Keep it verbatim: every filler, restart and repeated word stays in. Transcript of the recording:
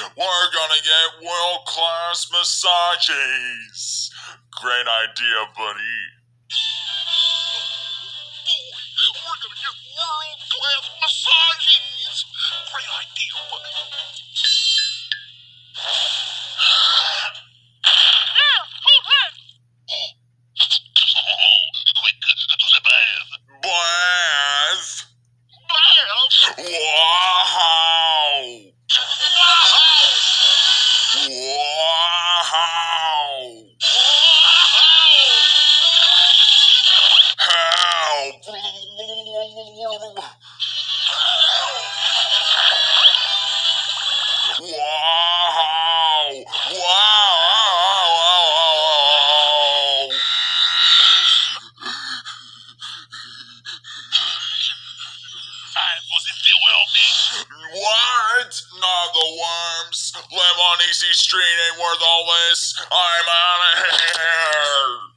We're gonna get world-class massages. Great idea, buddy. We're gonna get world-class massages. Great idea, buddy. Yeah, hold that. Quick, to the bath. Bath. Bath. Wow. Wow. Wow. Help. Wow! Wow! Time for the farewell, mate. What? Not the worms. Live on Easy Street ain't worth all this. I'm out of here.